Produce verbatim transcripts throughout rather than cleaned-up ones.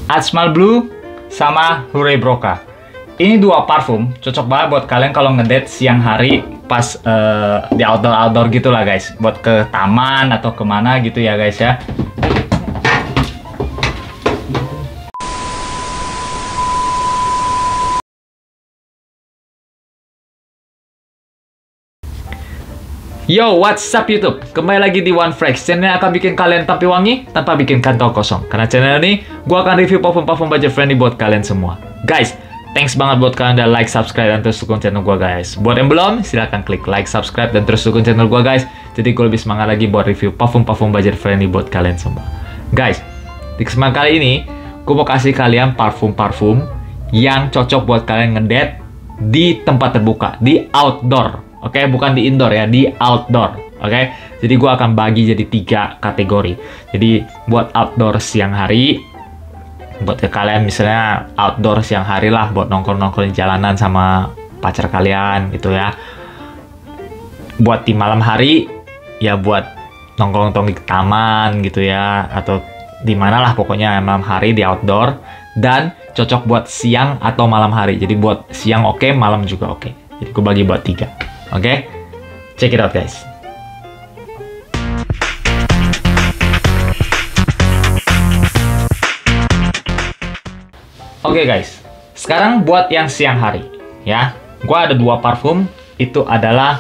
Adsmal Blue sama Rouge Broca. Ini dua parfum cocok banget buat kalian kalau ngedate siang hari pas uh, di outdoor-outdoor gitu lah guys. Buat ke taman atau kemana gitu ya guys ya. Yo, what's up YouTube? Kembali lagi di One Fragrance, channel yang akan bikin kalian tampil wangi tanpa bikin kantong kosong. Karena channel ini, gue akan review parfum-parfum budget friendly buat kalian semua. Guys, thanks banget buat kalian udah like, subscribe, dan terus dukung channel gue guys. Buat yang belum, silahkan klik like, subscribe, dan terus dukung channel gue guys. Jadi gue lebih semangat lagi buat review parfum-parfum budget friendly buat kalian semua. Guys, di kesempatan kali ini, gue mau kasih kalian parfum-parfum yang cocok buat kalian ngedate di tempat terbuka, di outdoor. Oke, okay? Bukan di indoor ya, di outdoor. Oke, okay? Jadi gue akan bagi jadi tiga kategori. Jadi buat outdoor siang hari, buat ke kalian misalnya outdoor siang hari lah, buat nongkrong-nongkrong di jalanan sama pacar kalian gitu ya. Buat di malam hari, ya buat nongkrong-nongkrong di taman gitu ya, atau di mana lah pokoknya malam hari di outdoor. Dan cocok buat siang atau malam hari. Jadi buat siang oke, okay, malam juga oke. Okay. Jadi gue bagi buat tiga. Oke, okay? Check it out guys. Oke okay, guys, sekarang buat yang siang hari ya. Gua ada dua parfum, itu adalah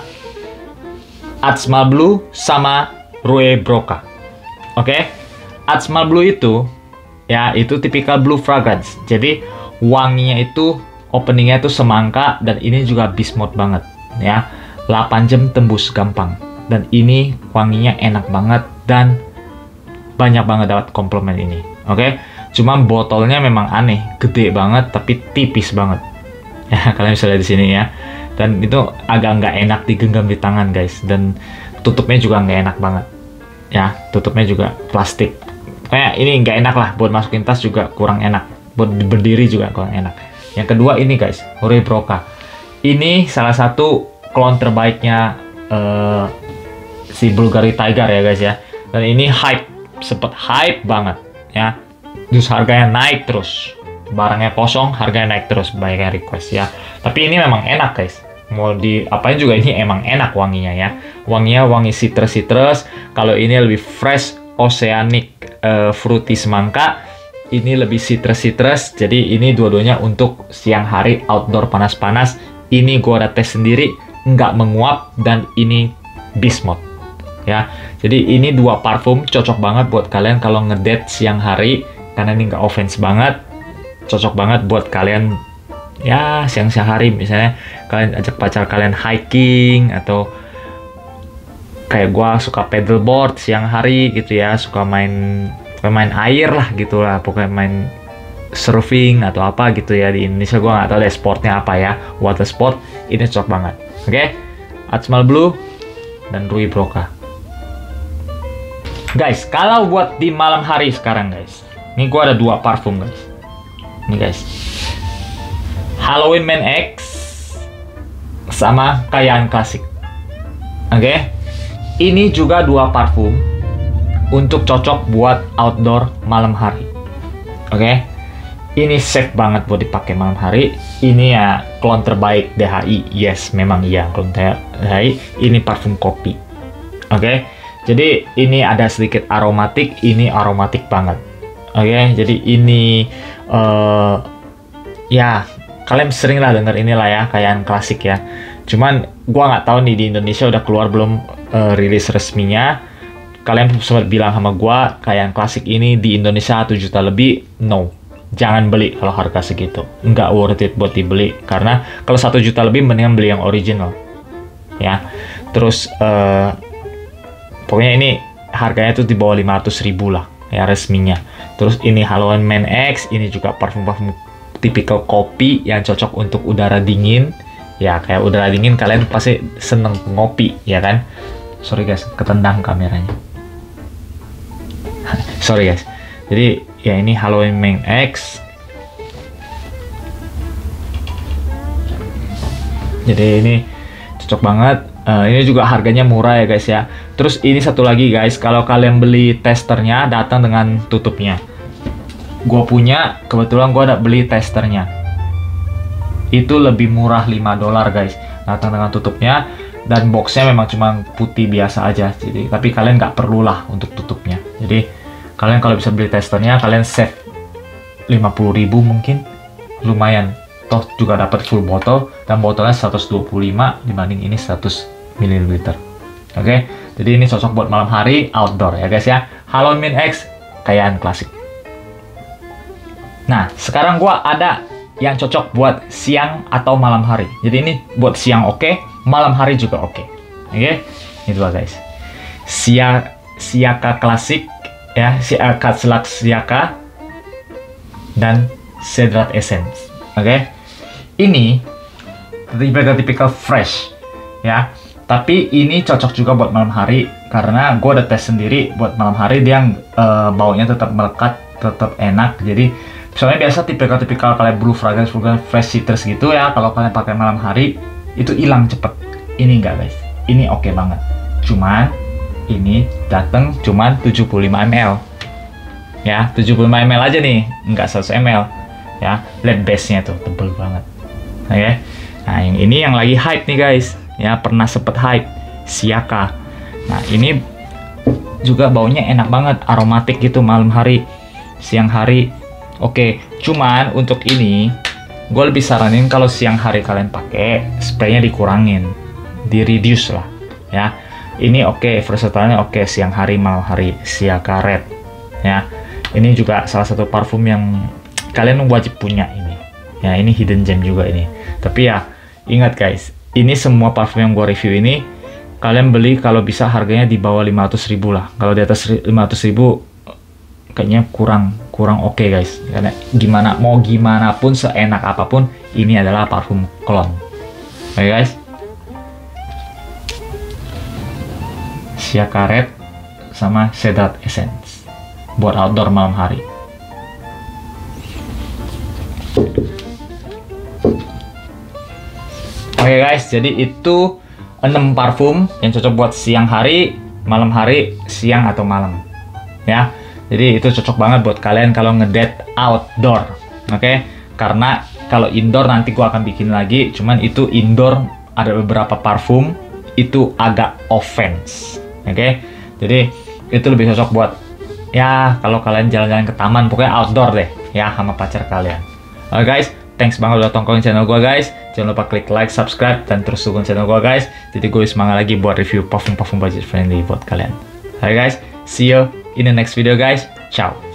Adsmal Blue sama Rouge Broca. Oke, okay? Adsmal Blue itu ya itu tipikal blue fragrance. Jadi wanginya itu openingnya itu semangka dan ini juga bismuth banget ya. delapan jam tembus gampang, dan ini wanginya enak banget dan banyak banget dapat komplimen ini. Oke, okay? Cuma botolnya memang aneh, gede banget tapi tipis banget ya, kalian bisa lihat di sini ya. Dan itu agak nggak enak digenggam di tangan guys, dan tutupnya juga nggak enak banget ya, tutupnya juga plastik. Kayak ini nggak enak lah, buat masukin tas juga kurang enak, buat berdiri juga kurang enak. Yang kedua ini guys, Rouge Broca. Ini salah satu klon terbaiknya uh, si Bulgari Tiger ya guys ya. Dan ini hype, sempet hype banget ya. Terus harganya naik terus. Barangnya kosong, harganya naik terus, banyak yang request ya. Tapi ini memang enak guys. Mau diapain juga ini emang enak wanginya ya. Wanginya wangi citrus-citrus. Kalau ini lebih fresh, oceanic, uh, fruity semangka. Ini lebih citrus-citrus. Jadi ini dua-duanya untuk siang hari outdoor panas-panas. Ini gua udah tes sendiri, nggak menguap, dan ini bismuth ya. Jadi ini dua parfum cocok banget buat kalian kalau ngedate siang hari, karena ini nggak offense banget, cocok banget buat kalian ya siang-siang hari. Misalnya kalian ajak pacar kalian hiking, atau kayak gua suka paddleboard siang hari gitu ya, suka main main air lah gitu lah, pokoknya main surfing atau apa gitu ya. Di Indonesia gua nggak tahu deh sportnya apa ya, water sport, ini cocok banget. Oke, okay? Adsmal Blue dan Rouge Broca. Guys, kalau buat di malam hari sekarang guys, ini gua ada dua parfum guys. Ini guys, Halloween Man X sama Cayenne Classic. Oke, okay? Ini juga dua parfum untuk cocok buat outdoor malam hari. Oke, okay? Ini safe banget buat dipakai malam hari. Ini ya klon terbaik D H I. Yes, memang iya klon D H I. Ini parfum kopi. Oke, okay? Jadi ini ada sedikit aromatik. Ini aromatik banget. Oke, okay? Jadi ini uh, ya kalian sering lah denger inilah ya, Cayenne Classic ya. Cuman gua nggak tahu nih di Indonesia udah keluar belum uh, rilis resminya. Kalian sempat bilang sama gua Cayenne Classic ini di Indonesia satu juta lebih. No, jangan beli kalau harga segitu, nggak worth it buat dibeli. Karena kalau satu juta lebih mendingan beli yang original ya. Terus uh, pokoknya ini harganya tuh di bawah lima ratus ribu lah ya resminya. Terus ini Halloween Man X, ini juga parfum-parfum tipikal kopi yang cocok untuk udara dingin ya. Kayak udara dingin kalian pasti seneng ngopi ya kan. Sorry guys, ketendang kameranya. Sorry guys. Jadi ya ini Halloween Man X. Jadi ini cocok banget. Uh, ini juga harganya murah ya guys ya. Terus ini satu lagi guys, kalau kalian beli testernya datang dengan tutupnya. gue punya, kebetulan gue ada beli testernya. Itu lebih murah lima dolar guys. Datang dengan tutupnya, dan boxnya memang cuma putih biasa aja. Jadi, tapi kalian nggak perlulah untuk tutupnya. Jadi kalian kalau bisa beli testernya, kalian save lima puluh ribu mungkin, lumayan. Toh juga dapat full botol, dan botolnya seratus dua puluh lima dibanding ini seratus mililiter. Oke, jadi ini cocok buat malam hari outdoor ya guys ya. Halomin X kayaan klasik. Nah, sekarang gua ada yang cocok buat siang atau malam hari. Jadi ini buat siang oke, okay, malam hari juga oke. Okay. Oke, okay? Ini dua guys. Sia Siaka klasik ya, Siaka Selak Siaka dan Cedrat Essence. Oke. Okay? Ini tipikal fresh ya. Tapi ini cocok juga buat malam hari karena gue udah tes sendiri buat malam hari, dia uh, baunya tetap melekat, tetap enak. Jadi soalnya biasa tipikal-tipikal kayak blue fragrance, fragrance fresh citrus gitu ya, kalau kalian pakai malam hari itu hilang cepet. Ini enggak guys, ini oke okay banget. Cuman ini datang cuman tujuh puluh lima mililiter ya, tujuh puluh lima mililiter aja nih, enggak seratus mililiter ya. Lihat base-nya tuh tebel banget. Oke, okay. Nah yang ini yang lagi hype nih guys ya, pernah sempet hype, Siaka. Nah ini juga baunya enak banget, aromatik gitu malam hari, siang hari. Oke, cuman untuk ini gue lebih saranin kalau siang hari kalian pakai spraynya dikurangin, di reduce lah ya. Ini oke, versatile oke, siang hari malam hari, Siaka Red ya. Ini juga salah satu parfum yang kalian wajib punya ini ya. Ini hidden gem juga ini. Tapi ya ingat guys, ini semua parfum yang gue review ini kalian beli kalau bisa harganya di bawah lima ratus ribu lah. Kalau di atas lima ratus ribu kayaknya kurang kurang oke okay guys, karena gimana mau gimana pun, seenak apapun, ini adalah parfum cologne. Oke okay guys, Siaka Red sama Cedrat Essence buat outdoor malam hari. Oke okay guys, jadi itu enam parfum yang cocok buat siang hari, malam hari, siang atau malam ya. Jadi itu cocok banget buat kalian kalau ngedate outdoor. Oke, okay? Karena kalau indoor nanti gua akan bikin lagi, cuman itu indoor ada beberapa parfum itu agak offense. Oke, okay? Jadi itu lebih cocok buat ya kalau kalian jalan-jalan ke taman, pokoknya outdoor deh ya sama pacar kalian. Oke okay guys, thanks banget udah tongkolin channel gua guys. Jangan lupa klik like, subscribe, dan terus dukung channel gua guys. Jadi gue semangat lagi buat review parfum-parfum budget friendly buat kalian. Oke okay guys, see you in the next video guys. Ciao.